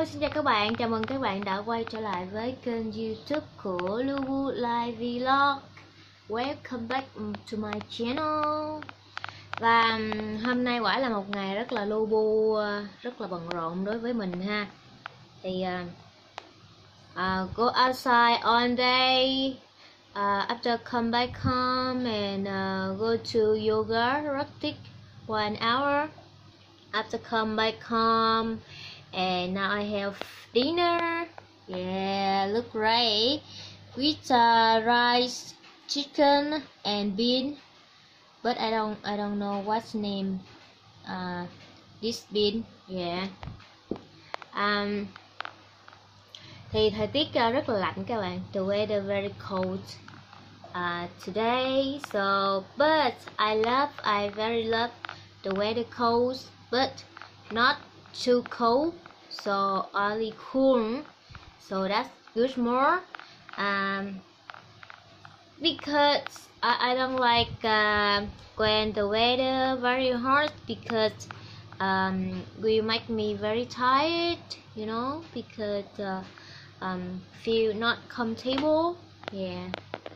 xin chào các bạn, chào mừng các bạn đã quay trở lại với kênh YouTube của Lubu Live Vlog. Welcome back to my channel. Và hôm nay quả là một ngày rất là Lubu, rất là bận rộn đối với mình ha. Thì go outside all day, after come back home and go to yoga practice 1 hour. After come back home, and now I have dinner. Yeah, look great with rice, chicken, and bean. But I don't know what's name. This bean. Yeah. Thì thời tiết rất là lạnh các bạn. The weather very cold today. So, but I very love the weather cold, but not too cold, so only cool, so that's good more. Because I don't like when the weather very hot, because will make me very tired, you know, because feel not comfortable. Yeah.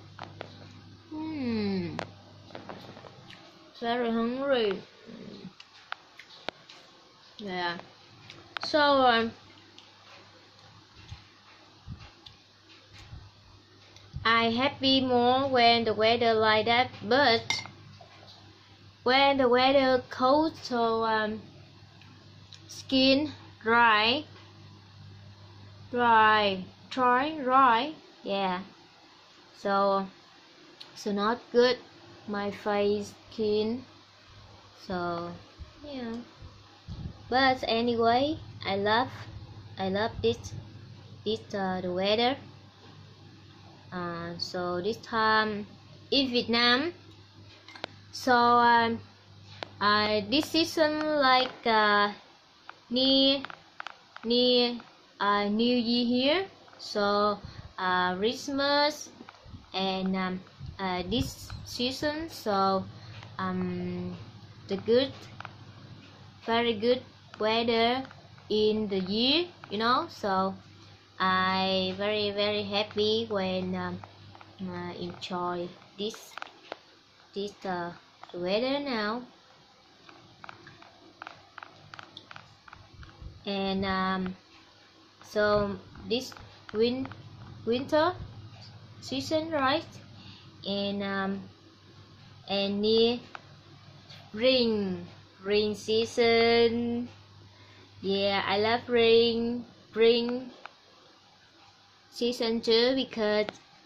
Very hungry. Yeah. So I happy more when the weather like that, but when the weather cold, so skin dry, yeah. So not good, my face skin. So yeah. But anyway, I love this the weather. So this time in Vietnam, so this season like near New Year here. So Christmas and this season. So the very good weather in the year, you know. So I very happy when enjoy this the weather now. And so this winter season, right? And near rain season. Yeah, I love rain season too, because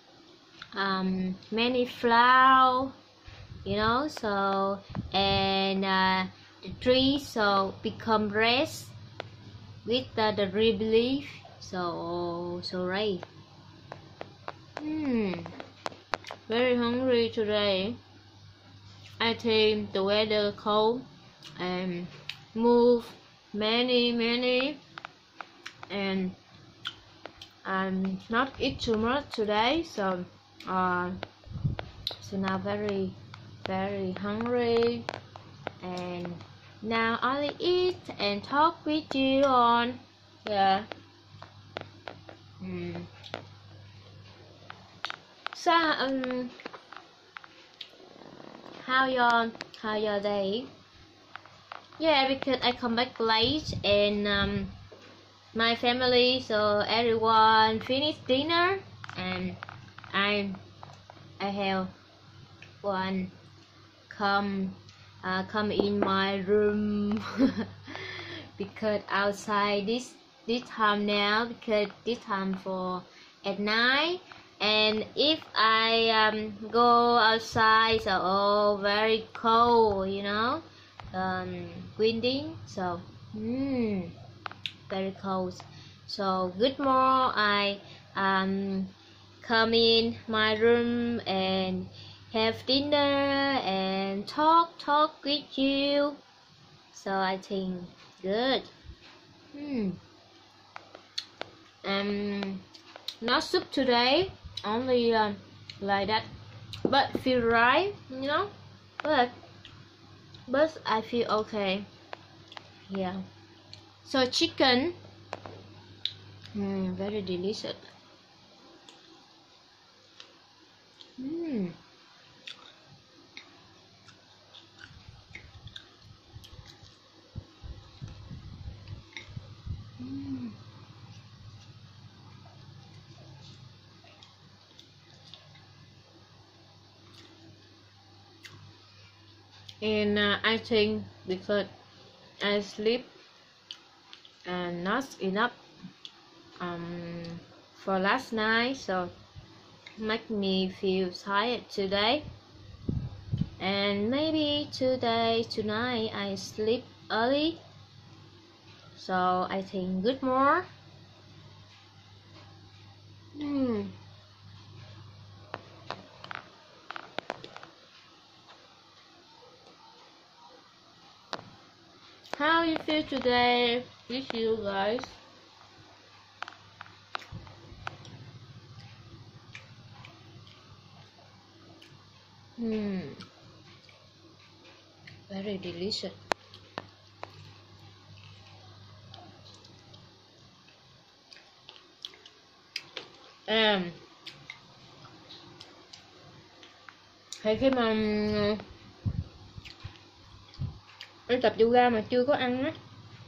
many flower, you know. So and the trees so become red with the red leaf. So right. Very hungry today. I think the weather cold and move many, and I'm not eat too much today, so now very hungry, and now only eat and talk with you on. Yeah. So how your day? Yeah, because I come back late, and my family, so everyone finished dinner, and I have one come in my room because outside this time now, because this time for at night, and if I go outside, so very cold, you know, windy, so very cold. So good more I come in my room and have dinner and talk with you. So I think good. Not soup today, only like that, but feel right, you know. But I feel okay. Yeah. So chicken Very delicious. And I think because I sleep not enough for last night, so make me feel tired today. And maybe tonight I sleep early, so I think good more. How you feel today with you guys? Very delicious. Thì khi mà đi tập yoga mà chưa có ăn á,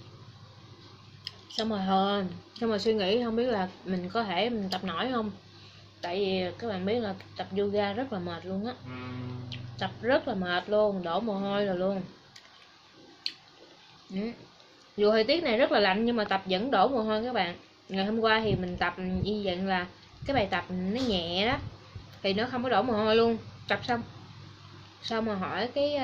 xong rồi suy nghĩ không biết là mình có thể mình tập nổi không, tại vì các bạn biết là tập yoga rất là mệt luôn á, tập rất là mệt luôn, đổ mồ hôi rồi luôn. Dù thời tiết này rất là lạnh nhưng mà tập vẫn đổ mồ hôi các bạn. Ngày hôm qua thì mình tập như vậy là cái bài tập nó nhẹ đó thì nó không có đổ mồ hôi luôn. Tập xong mà hỏi cái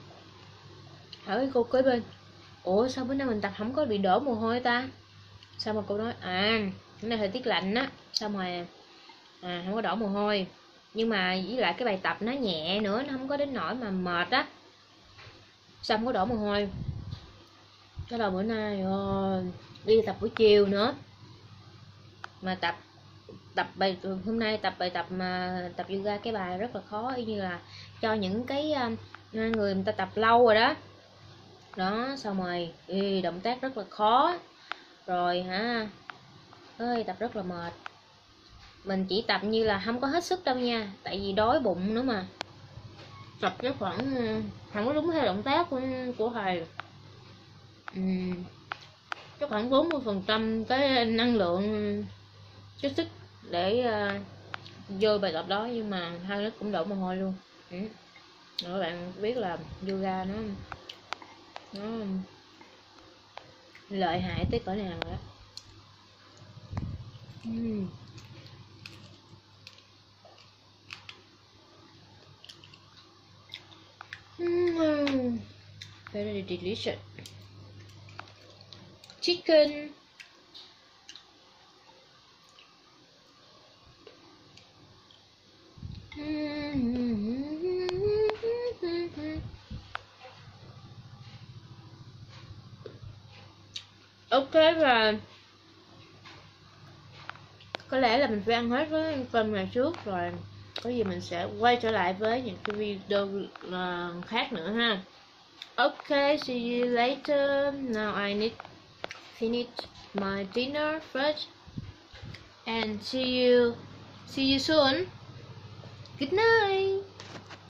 cô kế bên, ủa sao bữa nay mình tập không có bị đổ mồ hôi ta? Sao mà cô nói cái này thời tiết lạnh á, xong rồi không có đổ mồ hôi, nhưng mà với lại cái bài tập nó nhẹ nữa, nó không có đến nỗi mà mệt á, sao không có đổ mồ hôi. Cái đầu bữa nay đi tập buổi chiều nữa mà tập bài hôm nay tập bài tập mà tập yoga, cái bài rất là khó, y như là cho những cái người ta tập lâu rồi đó xong rồi động tác rất là khó rồi tập rất là mệt. Mình chỉ tập như là không có hết sức đâu nha, tại vì đói bụng nữa mà. Tập cái khoảng không có đúng theo động tác của thầy, chắc khoảng 40% cái năng lượng chất xích để vô bài tập đó, nhưng mà hai nó cũng đổ mồ hôi luôn. Rồi các bạn biết là yoga nó lợi hại tới cỡ nào rồi đó. Very delicious chicken. Ok, và có lẽ là mình phải ăn hết với cơm này trước, rồi có gì mình sẽ quay trở lại với những cái video khác nữa ha. Okay, see you later. Now I need finish my dinner first, and see you soon. Good night.